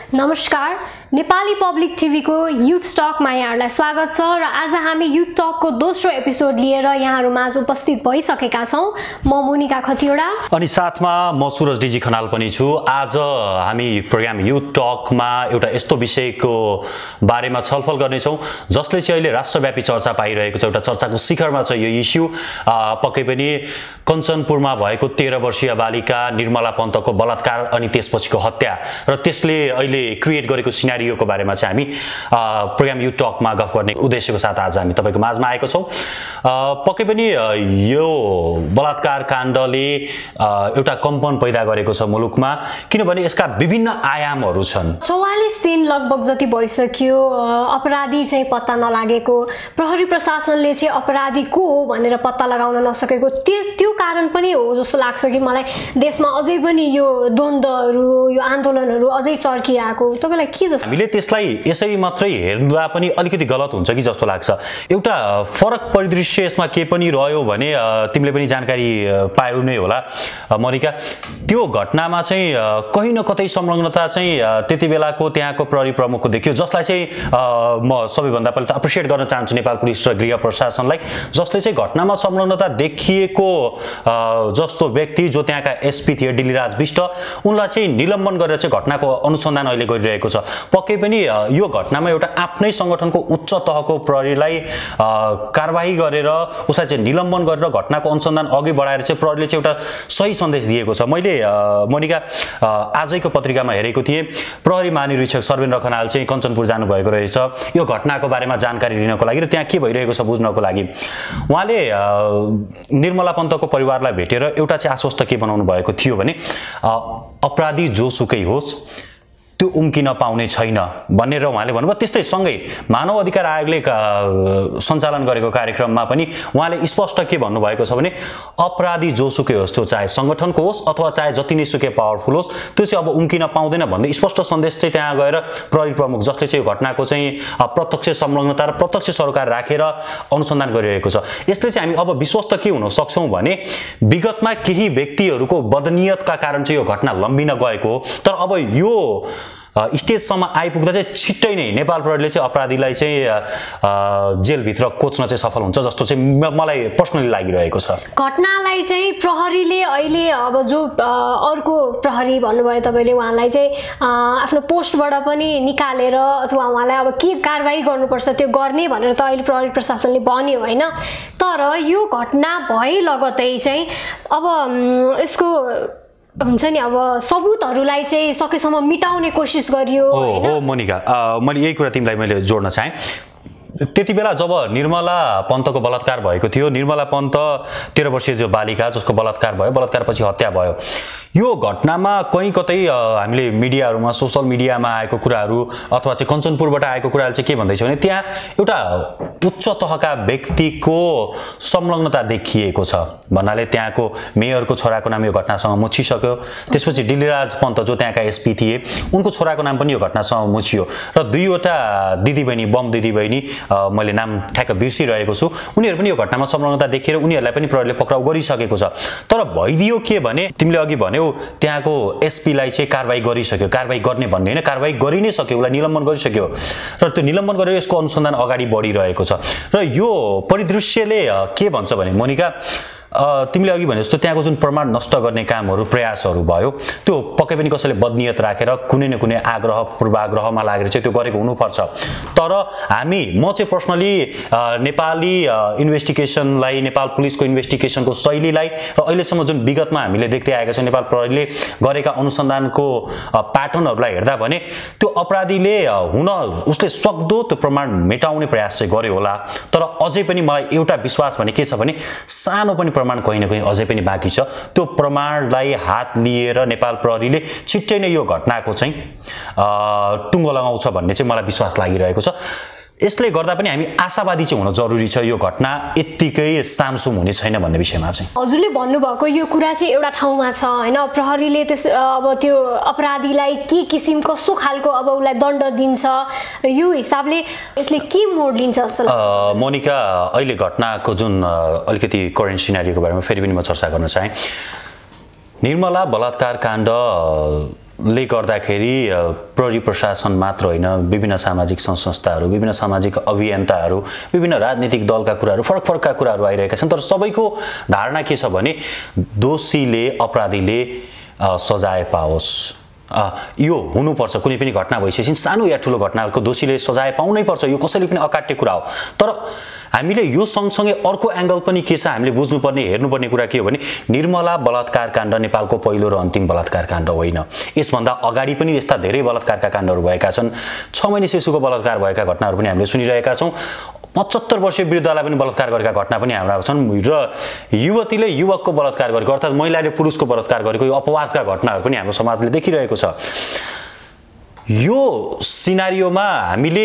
नमस्कार Nepali public TV को youth टकमा यहाँहरुलाई स्वागत छ र आज हामी युथ टक को दोस्रो एपिसोड लिएर यहाँहरु माझ उपस्थित भइसकेका छौं। म मोनिका खतिवडा अनि साथमा म सुरज डीजी खनाल पनि छु। आज हामी प्रोग्राम युथ टकमा एउटा यस्तो विषयको बारेमा छलफल गर्ने छौं जसले चाहिँ अहिले राष्ट्रव्यापी चर्चा पाइरहेको छ। एउटा चर्चाको शिखरमा छ यो इस्यु। पक्कै पनि कञ्चनपुरमा भएको 13 वर्षीय बालिका निर्मला पन्तको बलात्कार अनि त्यसपछिको हत्या र त्यसले अहिले क्रिएट गरेको सिनारियोको बारेमा चाहिँ हामी प्रोग्राम युथ टकमा गफ गर्ने उद्देश्यको साथ आज हामी तपाईको माझमा आएको छौं। पक्कै पनि यो बलात्कार काण्डले एउटा कम्पन पैदा गरेको छ मुलुकमा, किनभने यसका विभिन्न आयामहरू छन्। 44 दिन लगभग जति भइसक्यो अपराधी चाहिँ पत्ता नलागेको, प्रहरी प्रशासनले चाहिँ अपराधी को हो भनेर पत्ता लगाउन नसकेको त्यो कारण पनि हो जस्तो लाग्छ कि मलाई। देशमा अझै पनि यो द्वन्द्वहरू यो आन्दोलनहरू अझै चर्किरहेको तपाईलाई के जस्तो? हामीले त्यसलाई यसरी मात्रै हेर्दा पनि अलिकति गलत हुन्छ कि जस्तो लाग्छ। एउटा फरक परिदृश्य यसमा के पनि रह्यो भने तिमीले पनि जानकारी पायौ नै होला मोनिका। त्यो घटनामा चाहिँ कहीं न कतै संलग्नता चाहिँ त्यतिबेलाको त्यहाँको प्रहरी प्रमुखको देखियो, जसलाई चाहिँ म सबैभन्दा पहिले त एप्रिसिएट गर्न चाहन्छु नेपाल पुलिस र गृह प्रशासनलाई, जसले चाहिँ घटनामा संलग्नता देखिएको जस्तो व्यक्ति जो त्यहाँका एसपी थिए डिलीराज बिष्ट, उनलाई चाहिँ निलम्बन गरेर चाहिँ घटनाको अनुसन्धान अहिले गरिरहेको छ। पक्कै पनि यो घटनामा एउटा आफ्नै संगठनको उच्च तहको प्रहरीलाई कारबाही गरेर उसलाई चाहिँ निलम्बन गरेर घटनाको अनुसन्धान अघि बढाएर चाहिँ प्रहरीले चाहिँ एउटा सही सन्देश दिएको छ। मैले मोनिका आजैको पत्रिकामा हेरेको थिएँ, प्रहरी महानिरीक्षक सर्वेन्द्र खनाल चाहिँ कञ्चनपुर जानुभएको रहेछ यो घटनाको बारेमा जानकारी लिनको लागि र त्यहाँ के भइरहेको छ बुझ्नको लागि। उहाँले निर्मला पन्तको परिवारलाई भेटेर एउटा चाहिँ आश्वस्त के बनाउनु भएको थियो भने अपराधी जोसुकै होस् त्यो उम्किन पाउने छैन भनेर उहाँले भन्नुभयो। त्यस्तै सँगै मानव अधिकार आयोगले सञ्चालन गरेको कार्यक्रममा पनि उहाँले स्पष्ट के भन्नुभएको छ भने अपराधी जोसुकै होस्, त्यो चाहे संगठनको होस् अथवा चाहे जति नै सुकै पावरफुल होस्, त्यो चाहिँ अब उम्किन पाउँदैन भन्दै स्पष्ट सन्देश चाहिँ त्यहाँ गएर प्रहरी प्रमुख जसले चाहिँ घटनाको चाहिँ प्रत्यक्ष संलग्नता र प्रत्यक्ष सरोकार राखेर अनुसन्धान गरिरहेको छ। यसले चाहिँ हामी अब विश्वस्त के हुन सक्छौं भने विगतमा केही व्यक्तिहरूको बदनियतका कारण चाहिँ यो घटना लम्बिन गएको हो, तर अब यो स्टेजसम्म आइपुग्दा चाहिँ छिट्टै नै नेपाल प्रहरीले चाहिँ अपराधीलाई चाहिँ जेलभित्र कोच्न चाहिँ सफल हुन्छ जस्तो चाहिँ मलाई पर्सनली लागिरहेको छ। घटनालाई चाहिँ प्रहरीले अहिले अब जो अर्को प्रहरी भन्नुभयो तपाईले, उहाँलाई चाहिँ आफ्नो पोस्टबाट पनि निकालेर अथवा उहाँलाई अब के कारबाही गर्नुपर्छ त्यो गर्ने भनेर त अहिले प्रहरी प्रशासनले भन्यो हैन। तर यो घटना भए लगतै चाहिँ अब यसको हुन्छ नि अब सबुतहरुलाई चाहिँ सकेसम्म मिटाउने कोसिस गरियो हैन। हो मोनिका, मैले यही कुरा तिमीलाई मैले जोड्न चाहे। त्यतिबेला जब निर्मला पन्तको बलात्कार भएको थियो, निर्मला पन्त 13 वर्षीय जो बालिका जसको बलात्कार भयो, बलात्कारपछि हत्या भयो, यो घटनामा कहीं कतै हामीले मिडियाहरुमा सोशल मिडियामा आएको कुराहरु अथवा चाहिँ कञ्चनपुरबाट आएको कुराहरु चाहिँ के भन्दैछ भने त्यहाँ एउटा उच्च तहका व्यक्तिको संलग्नता देखिएको छ भन्नाले त्यहाँको मेयरको छोराको नाम यो घटनासँग मुछिसक्यो। त्यसपछि डिलीराज पन्त जो त्यहाँका एसपी थिए उनको छोराको नाम पनि यो घटनासँग मुछियो र दुईवटा दिदीबहिनी बम दिदीबहिनी मैले नाम ठ्याक्क बिर्सिरहेको छु, उनीहरु पनि यो घटनामा संलग्नता देखेर उनीहरुलाई पनि प्रहरीले पक्राउ गरिसकेको छ। तर भइदियो के भने तिमीले अघि भन्यौ त्यहाँको एसपी लाई चाहिँ कारबाही गरिसक्यो, कारबाही गर्ने भन्ने हैन, कारबाही गरि नै सक्यो, उलाई निलम्बन गरिसक्यो र त्यो निलम्बन गरेर यसको अनुसन्धान अगाडि बढिरहेको छ। र यो परिदृश्यले के भन्छ भने मोनिका, तिमीले अघि भने जस्तो त्यहाँको जुन प्रमाण नष्ट गर्ने कामहरु प्रयासहरु भयो त्यो पक्कै पनि कसैले बदनियत राखेर कुनै न कुनै आग्रह पूर्वाग्रहमा लागेर चाहिँ त्यो गरेको हुनुपर्छ। तर म चाहिँ पर्सनली नेपाली इन्भेस्टिगेसनलाई, नेपाल पुलिसको इन्भेस्टिगेसनको शैलीलाई र अहिलेसम्म जुन विगतमा हामीले देख्दै आएका छौं नेपाल प्रहरीले गरेका अनुसन्धानको प्याटर्नहरुलाई हेर्दा भने त्यो अपराधीले हुन उसले सक्दो त्यो प्रमाण मेटाउने प्रयास चाहिँ गर्यो होला। तर अझै पनि मलाई एउटा विश्वास भने के छ भने सानो पनि प्रमाण कहीं न कहीं अझै पनि बाँकी छ। त्यो प्रमाणलाई हात लिएर नेपाल प्रहरीले छिट्टै नै यो घटनाको चाहिँ टुङ्गो लगाउँछ भन्ने चाहिँ मलाई विश्वास लागिरहेको छ। यसले गर्दा पनि हामी आशावादी चाहिँ हुन जरुरी छ, यो घटना यतिकै सामसुम हुने छैन भन्ने विषयमा चाहिँ। हजुरले भन्नुभएको यो कुरा चाहिँ एउटा ठाउँमा छ हैन, प्रहरीले त्यस अब त्यो अपराधीलाई के किसिम कस्तो खालको अब उलाई दण्ड दिन्छ यो हिसाबले यसले के मोड लिन्छ जस्तो लाग्छ? मोनिका, अहिले घटनाको जुन अलिकति करेन्ट सिनारियोको बारेमा फेरि पनि म चर्चा गर्न चाहे। निर्मला बलात्कार काण्ड ले गर्दाखेरि प्रहरी प्रशासन मात्र होइन, विभिन्न सामाजिक संस्थाहरू, विभिन्न सामाजिक अभियन्ताहरू, विभिन्न राजनीतिक दलका कुराहरू, फरक फरकका कुराहरू आइरहेका छन्। तर सबैको धारणा के छ भने दोषीले, अपराधीले सजाय पाओस्, यो हुनुपर्छ। कुनै पनि घटना भइसकेपछि सानो या ठुलो घटनाको दोषीले सजाय पाउनै पर्छ, यो कसैले पनि अकाट्य कुरा हो। तर हामीले यो सँगसँगै अर्को एंगल पनि के छ हामीले बुझ्नुपर्ने, हेर्नुपर्ने कुरा के हो भने निर्मला बलात्कार काण्ड नेपालको पहिलो र अन्तिम बलात्कार काण्ड होइन। यसभन्दा अगाडि पनि यस्ता धेरै बलात्कारका काण्डहरू भएका छन्। 6 महिने शिशुको बलात्कार भएका घटनाहरू पनि हामीले सुनिरहेका छौँ। 75 वर्षीय वृद्धलाई पनि बलात्कार गरेका घटना पनि हाम्रा छन् र युवतीले युवकको बलात्कार गरेको अर्थात् महिलाले पुरुषको बलात्कार गरेको यो अपवादका घटनाहरू पनि हाम्रो समाजले देखिरहेको छ। यो सिनारियोमा हामीले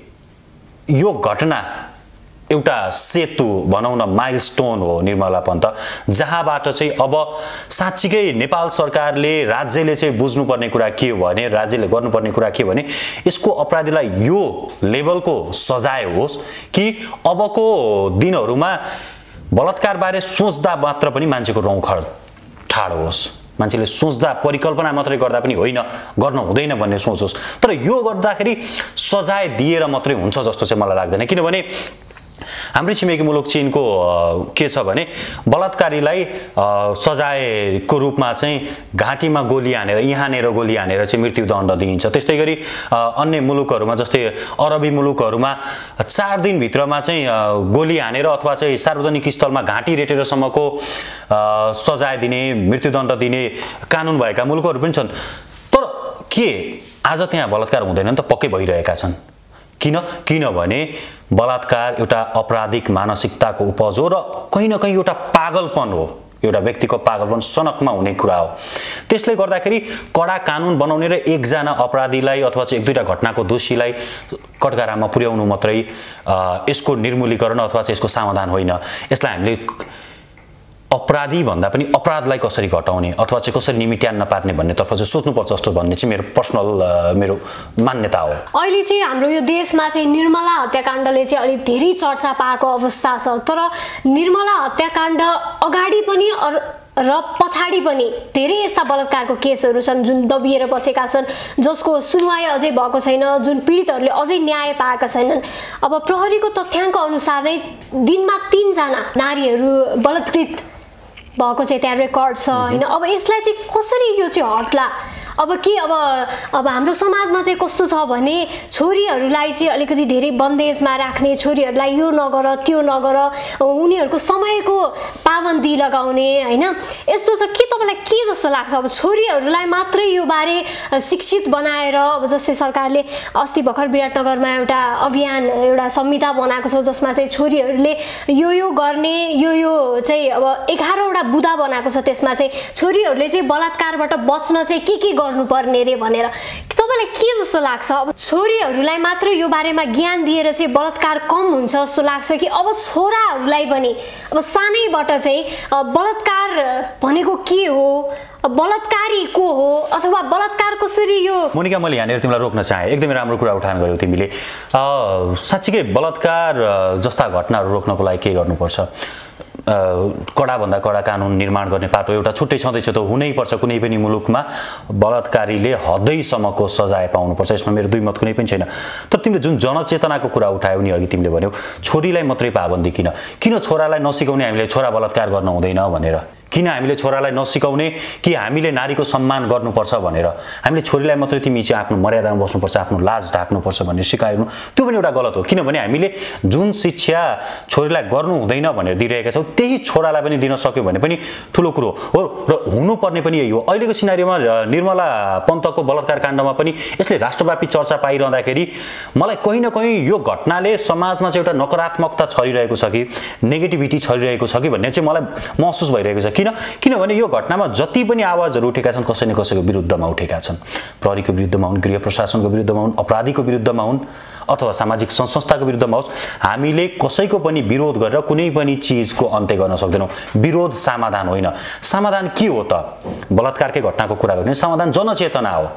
यो घटना एउटा सेतु भनौँ न, माइलस्टोन हो निर्मला पन्त, जहाँबाट चाहिँ अब साँच्चीकै नेपाल सरकारले, राज्यले चाहिँ बुझ्नुपर्ने कुरा के हो भने, राज्यले गर्नुपर्ने कुरा के हो भने यसको अपराधीलाई यो लेभलको सजाय होस् कि अबको दिनहरूमा बलात्कारबारे सोच्दा मात्र पनि मान्छेको रौँ ठाडो होस्, मान्छेले सोच्दा परिकल्पना मात्रै गर्दा पनि होइन, गर्न हुँदैन भन्ने सोच होस्। तर यो गर्दाखेरि सजाय दिएर मात्रै हुन्छ जस्तो चाहिँ मलाई लाग्दैन। किनभने हाम्रो छिमेकी मुलुक चीनको के छ भने बलात्कारीलाई सजायको रूपमा चाहिँ घाँटीमा गोली हानेर, यहाँनेर गोली हानेर चाहिँ मृत्युदण्ड दिइन्छ। त्यस्तै गरी अन्य मुलुकहरूमा जस्तै अरबी मुलुकहरूमा 4 दिनभित्रमा चाहिँ गोली हानेर अथवा चाहिँ सार्वजनिक स्थलमा घाँटी रेटेरसम्मको सजाय दिने, मृत्युदण्ड दिने कानुन भएका मुलुकहरू पनि छन्। तर के आज त्यहाँ बलात्कार हुँदैन त? पक्कै भइरहेका छन्। किनभने बलात्कार एउटा आपराधिक मानसिकताको उपज हो र कहीँ न कहीँ एउटा पागलपन हो, एउटा व्यक्तिको पागलपन सनकमा हुने कुरा हो। त्यसले गर्दाखेरि कडा कानुन बनाउने र एकजना अपराधीलाई अथवा चाहिँ 1-2टा घटनाको दोषीलाई कठघरामा पुर्याउनु मात्रै यसको निर्मूलीकरण अथवा चाहिँ यसको समाधान होइन। यसलाई हामीले अपराधी भन्दा पनि अपराधलाई कसरी घटाउने अथवा चाहिँ कसरी निमिट्यान्न पार्ने भन्नेतर्फ चाहिँ सोच्नुपर्छ जस्तो भन्ने चाहिँ मेरो पर्सनल मेरो मान्यता हो। अहिले चाहिँ हाम्रो यो देशमा चाहिँ निर्मला हत्याकाण्डले चाहिँ अलिक धेरै चर्चा पाएको अवस्था छ। तर निर्मला हत्याकाण्ड अगाडि पनि र पछाडि पनि धेरै यस्ता बलात्कारको केसहरू छन् जुन दबिएर बसेका छन्, जसको सुनवाई अझै भएको छैन, जुन पीडितहरूले अझै न्याय पाएका छैनन्। अब प्रहरीको तथ्याङ्क अनुसार नै दिनमा 3 जना नारीहरू बलात्कृत भएको चाहिँ त्यहाँ रेकर्ड छ हैन। अब यसलाई चाहिँ कसरी यो चाहिँ हट्ला? अब के अब हाम्रो समाजमा चाहिँ कस्तो छ भने छोरीहरूलाई चाहिँ अलिकति धेरै बन्देजमा राख्ने, छोरीहरूलाई यो नगर त्यो नगर, उनीहरूको समयको पाबन्दी लगाउने हैन। यस्तो छ के तपाईलाई के जस्तो लाग्छ? अब छोरीहरूलाई मात्रै यो बारे शिक्षित बनाएर, अब जस्तै सरकारले अस्ति भर्खर विराटनगरमा एउटा अभियान, एउटा संहिता बनाएको छ जसमा चाहिँ छोरीहरूले यो गर्ने, यो चाहिँ अब 11वटा बुदा बनाएको छ। त्यसमा चाहिँ छोरीहरूले चाहिँ बलात्कारबाट बच्न चाहिँ के गर्नुपर्ने रे भनेर तपाईलाई के जस्तो लाग्छ? अब छोरीहरूलाई मात्र यो बारेमा ज्ञान दिएर चाहिँ बलात्कार कम हुन्छ जस्तो लाग्छ कि अब छोराहरूलाई पनि अब सानैबाट चाहिँ बलात्कार भनेको के हो, बलात्कारी को हो अथवा बलात्कार कसरी? यो मोनिका, मैले यहाँनिर तिमीलाई रोक्न चाहे, एकदमै राम्रो कुरा उठान गर्यौ तिमीले। साँच्चीकै बलात्कार जस्ता घटनाहरू रोक्नको लागि के गर्नुपर्छ? कडा भन्दा कडा कानुन निर्माण गर्ने पाटो एउटा छुट्टै छँदैछ त हुनै पर्छ। कुनै पनि मुलुकमा बलात्कारीले हदैसम्मको सजाय पाउनुपर्छ, यसमा मेरो दुई मत कुनै पनि छैन। तर तिमीले जुन जनचेतनाको कुरा उठायौ नि अघि, तिमीले भन्यौ छोरीलाई मात्रै पाबन्दी किन छोरालाई नसिकाउने हामीले छोरा बलात्कार गर्न हुँदैन भनेर? किन हामीले छोरालाई नसिकाउने कि हामीले नारीको सम्मान गर्नुपर्छ भनेर? हामीले छोरीलाई मात्रै तिमी चाहिँ आफ्नो मर्यादामा बस्नुपर्छ, आफ्नो लाज ढाक्नुपर्छ भन्ने सिकाउनु त्यो पनि एउटा गलत हो। किनभने हामीले जुन शिक्षा छोरीलाई गर्नु हुँदैन भनेर दिइरहेका छौँ त्यही छोरालाई पनि दिन सक्यो भने पनि ठुलो कुरो हो र हुनुपर्ने पनि यही हो। अहिलेको सिनारीमा निर्मला पन्तको बलात्कार काण्डमा पनि यसले राष्ट्रव्यापी चर्चा पाइरहँदाखेरि मलाई कहीँ न कहीँ यो घटनाले समाजमा चाहिँ एउटा नकारात्मकता छरिरहेको छ कि नेगेटिभिटी छरिरहेको छ कि भन्ने चाहिँ मलाई महसुस भइरहेको छ। किनभने यो घटनामा जति पनि आवाजहरू उठेका छन् कसै न कसैको विरुद्धमा उठेका छन्। प्रहरीको विरुद्धमा हुन्, गृह प्रशासनको विरुद्धमा हुन्, अपराधीको विरुद्धमा हुन् अथवा सामाजिक संस्थाको विरुद्धमा होस्, हामीले कसैको पनि विरोध गरेर कुनै पनि चिजको अन्त्य गर्न सक्दैनौँ। विरोध समाधान होइन। समाधान के हो त? बलात्कारकै घटनाको कुरा गर्ने समाधान जनचेतना हो।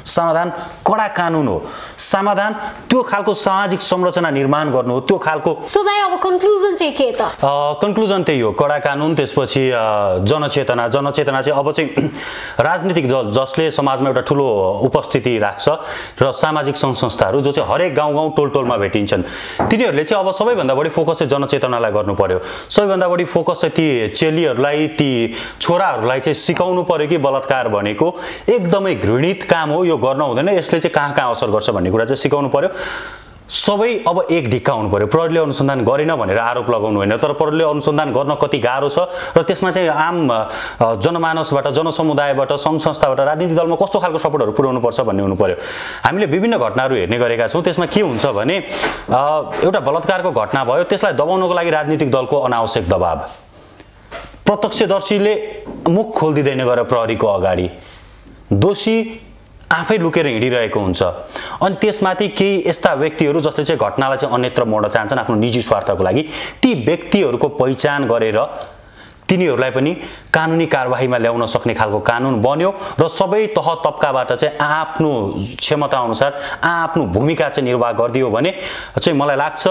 समाधान कडा कानुन हो, समाधान त्यो खालको सामाजिक संरचना निर्माण गर्नु हो, त्यो खालको। सो दाइ अब कन्क्लुजन चाहिँ के त? कन्क्लुजन त्यही हो, कडा कानुन, त्यसपछि जनचेतना चाहिँ अब चाहिँ राजनीतिक दल जसले समाजमा एउटा ठुलो उपस्थिति राख्छ र सामाजिक सङ्घ संस्थाहरू जो चाहिँ हरेक गाउँ टोलटोलमा भेटिन्छन्, तिनीहरूले चाहिँ अब सबैभन्दा बढी फोकस चाहिँ जनचेतनालाई गर्नु पर्यो। सबैभन्दा बढी फोकस चाहिँ ती चेलीहरूलाई, ती छोराहरूलाई चाहिँ सिकाउनु पर्यो कि बलात्कार भनेको एकदमै घृणित काम हो, यो गर्न हुँदैन, यसले चाहिँ कहाँ असर गर्छ भन्ने कुरा चाहिँ सिकाउनु पर्यो। सबै अब एक ढिक्का हुनु पर्यो। प्रहरीले अनुसन्धान गरेन भनेर आरोप लगाउनु होइन, तर प्रहरीले अनुसन्धान गर्न कति गाह्रो छ र त्यसमा चाहिँ आम जनमानसबाट, जनसमुदायबाट, सङ्घ संस्थाबाट, राजनीतिक दलमा कस्तो खालको सपोर्टहरू पुर्याउनु पर्छ भन्ने हुनु पर्यो। हामीले विभिन्न घटनाहरू हेर्ने गरेका छौँ, त्यसमा के हुन्छ भने एउटा बलात्कारको घटना भयो, त्यसलाई दबाउनको लागि राजनीतिक दलको अनावश्यक दबाव, प्रत्यक्षदर्शीले मुख खोलिदिँदैन गएर प्रहरीको अगाडि, दोषी आफै लुकेर हिँडिरहेको हुन्छ। अनि त्यसमाथि केही यस्ता व्यक्तिहरू जसले चाहिँ घटनालाई चाहिँ अन्यत्र मोड्न चाहन्छन् आफ्नो निजी स्वार्थको लागि, ती व्यक्तिहरूको पहिचान गरेर तिनीहरूलाई पनि कानुनी कारबाहीमा ल्याउन सक्ने खालको कानुन बन्यो र सबै तह तबकाबाट चाहिँ आफ्नो क्षमता अनुसार आफ्नो भूमिका चाहिँ निर्वाह गरिदियो भने चाहिँ मलाई लाग्छ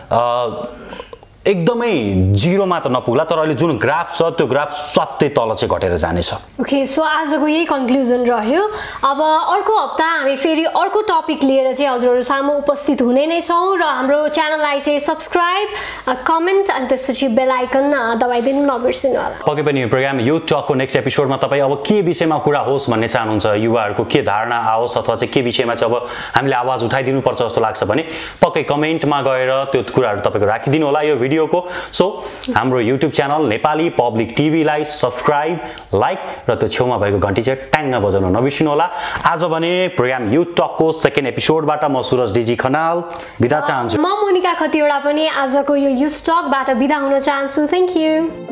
एकदमै जिरोमा त नपुग्ला, तर अहिले जुन ग्राफ छ त्यो ग्राफ सत्तै तल चाहिँ घटेर जानेछ। ओके, सो आजको यही कन्क्लुजन रह्यो। अब अर्को हप्ता हामी फेरि अर्को टपिक लिएर चाहिँ हजुरहरू सामु उपस्थित हुने नै छौँ र हाम्रो च्यानललाई चाहिँ सब्सक्राइब, कमेन्ट अनि त्यसपछि बेल आइकन दबाइदिनु नबिर्सिनु होला। पक्कै पनि प्रोग्राम युथ टकको नेक्स्ट एपिसोडमा तपाईँ अब के विषयमा कुरा होस् भन्ने चाहनुहुन्छ, युवाहरूको के धारणा आओस् अथवा चाहिँ के विषयमा चाहिँ अब हामीले आवाज उठाइदिनुपर्छ जस्तो लाग्छ भने पक्कै कमेन्टमा गएर त्यो कुराहरू तपाईँको राखिदिनु होला यो भिडियोको। सो हाम्रो युट्युब च्यानल नेपाली पब्लिक टिभीलाई सब्सक्राइब, लाइक र त्यो छेउमा भएको घन्टी चाहिँ ट्याङ्ग बजाउन नबिर्सिनु होला। आज भने प्रोग्राम युथ टकको सेकेन्ड एपिसोडबाट म सुरज डिजी खनाल बिदा चाहन्छु। म मोनिका खतिवडा पनि आजको यो युथ टकबाट बिदा हुन चाहन्छु। Thank you.